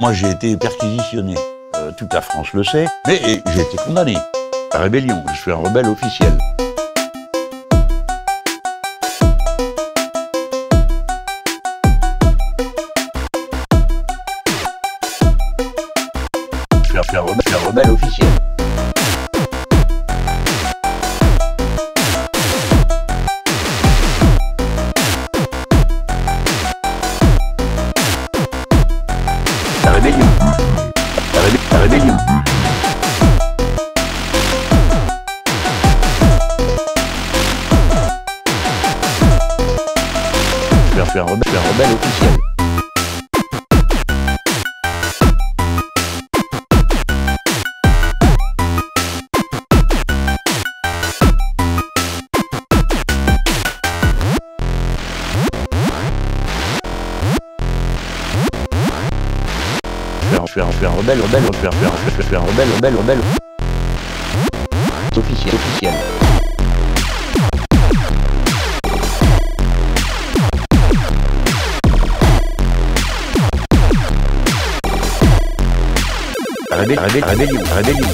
Moi, j'ai été perquisitionné. Toute la France le sait, mais j'ai été condamné. La rébellion, je suis un rebelle officiel. Je suis un rebelle officiel. La rébellion. La rébellion. Je suis un rebelle officiel. Je suis un rebelle, je suis un rebelle. Officiel. La rébellion.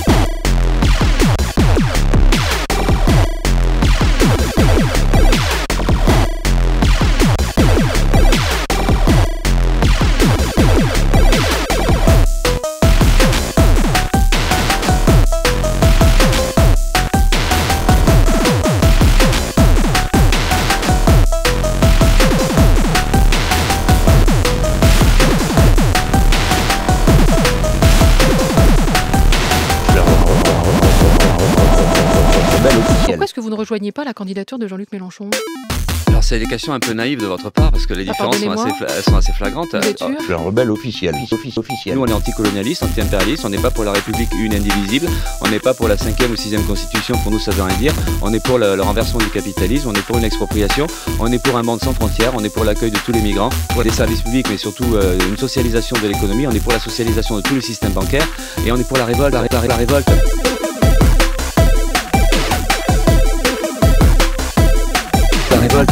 Pourquoi est-ce que vous ne rejoignez pas la candidature de Jean-Luc Mélenchon? Alors c'est des questions un peu naïves de votre part parce que les différences sont assez flagrantes. Vous êtes sûr? Je suis un rebelle officiel. Nous on est anticolonialiste, anti-impérialiste, on n'est pas pour la République une indivisible, on n'est pas pour la 5e ou 6e constitution, pour nous ça veut rien dire, on est pour le renversement du capitalisme, on est pour une expropriation, on est pour un monde sans frontières, on est pour l'accueil de tous les migrants, pour des services publics mais surtout une socialisation de l'économie, on est pour la socialisation de tout le système bancaire et on est pour la révolte, la révolte. La révolte.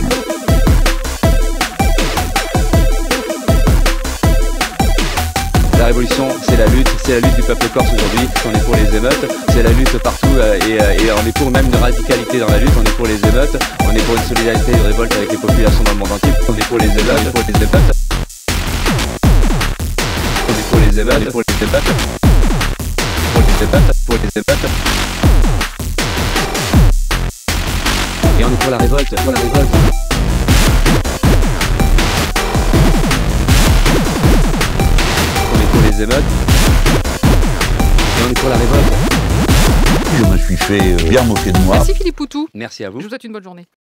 La révolution, c'est la lutte du peuple corse aujourd'hui. On est pour les émeutes, c'est la lutte partout et on est pour même une radicalité dans la lutte. On est pour les émeutes, on est pour une solidarité et une révolte avec les populations dans le monde entier. On est pour les émeutes, on est pour les émeutes. On est pour les émeutes, pour les émeutes. Pour les émeutes. Et on est pour la révolte, On est pour les émeutes. Et on est pour la révolte. Je me suis fait bien moquer de moi. Merci Philippe Poutou. Merci à vous. Je vous souhaite une bonne journée.